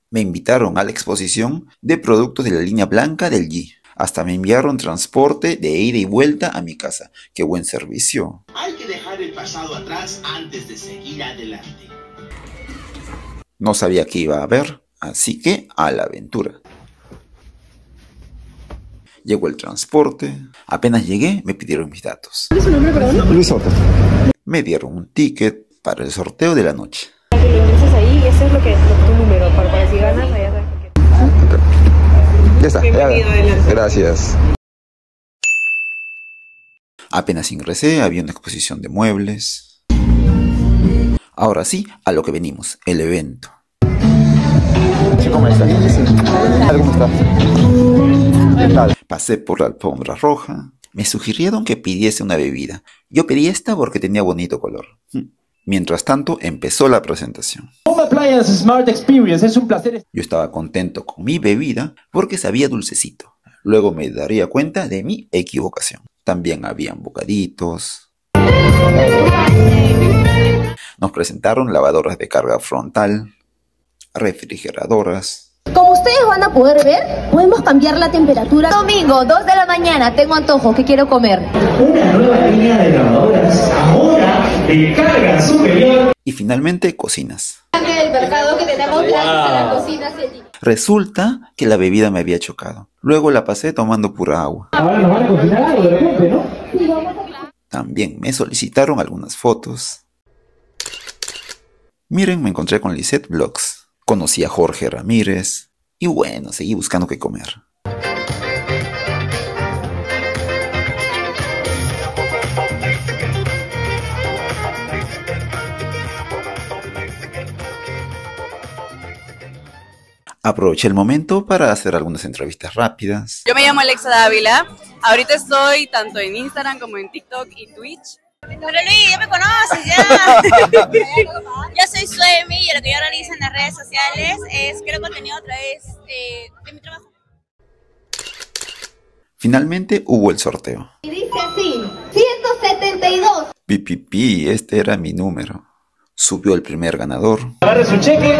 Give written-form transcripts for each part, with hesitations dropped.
Me invitaron a la exposición de productos de la línea blanca del G. Hasta me enviaron transporte de ida y vuelta a mi casa. ¡Qué buen servicio! Hay que dejar el pasado atrás antes de seguir adelante. No sabía qué iba a haber, así que a la aventura. Llegó el transporte. Apenas llegué, me pidieron mis datos. ¿Cuál es su nombre, perdón? Luis Soto. Me dieron un ticket para el sorteo de la noche. Lo ingresas ahí y ese es tu número. Para si ganas, allá sabes por qué. Ya está. Bienvenido, adelante. Gracias. Apenas ingresé, había una exposición de muebles. Ahora sí, a lo que venimos, el evento. ¿Cómo estás? ¿Cómo estás? ¿Qué tal? Pasé por la alfombra roja. Me sugirieron que pidiese una bebida. Yo pedí esta porque tenía bonito color. Mientras tanto, empezó la presentación. Home Appliance Smart Experience es un placer. Yo estaba contento con mi bebida porque sabía dulcecito. Luego me daría cuenta de mi equivocación. También habían bocaditos. Nos presentaron lavadoras de carga frontal, refrigeradoras. Como ustedes van a poder ver, podemos cambiar la temperatura. Domingo, 2 de la mañana, tengo antojo, ¿qué quiero comer? Una nueva línea de lavadoras, ahora de carga superior. Y finalmente, cocinas. El mercado que tenemos gracias a la cocina. Resulta que la bebida me había chocado. Luego la pasé tomando pura agua. Ahora nos van a cocinar algo de repente, ¿no? También me solicitaron algunas fotos. Miren, me encontré con Lisette Vlogs. Conocí a Jorge Ramírez. Y bueno, seguí buscando qué comer. Aproveché el momento para hacer algunas entrevistas rápidas. Yo me llamo Alexa Dávila. Ahorita estoy tanto en Instagram como en TikTok y Twitch. Pero Luis, ya me conoces, ya. Yo soy Suemi y lo que yo realizo en las redes sociales es crear contenido a través de mi trabajo. Finalmente hubo el sorteo. Y dice así, 172. Pipipi, este era mi número. Subió el primer ganador. Agarre su cheque.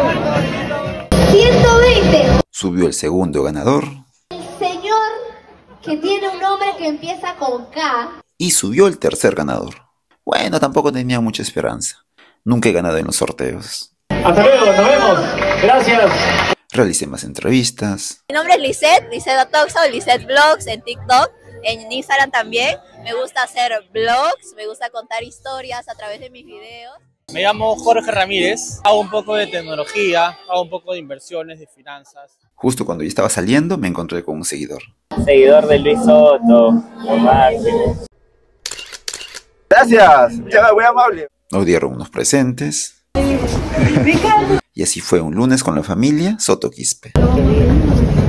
120. Subió el segundo ganador. El señor que tiene un nombre que empieza con K. Y subió el tercer ganador. Bueno, tampoco tenía mucha esperanza. Nunca he ganado en los sorteos. Hasta luego, nos vemos. Gracias. Realicé más entrevistas. Mi nombre es Lisette Otoxo, Lisette Vlogs en TikTok, en Instagram también. Me gusta hacer vlogs, me gusta contar historias a través de mis videos. Me llamo Jorge Ramírez, hago un poco de tecnología, hago un poco de inversiones, de finanzas. Justo cuando yo estaba saliendo me encontré con un seguidor. Seguidor de Luis Soto, lo máximo. Gracias. Muy amable. Nos dieron unos presentes. Y así fue un lunes con la familia Soto Quispe.